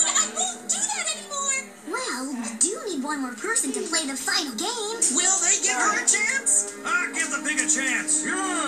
See, I won't do that anymore. Well, we do need one more person to play the final game. Will they give her a chance? Give the pig a chance. Yeah.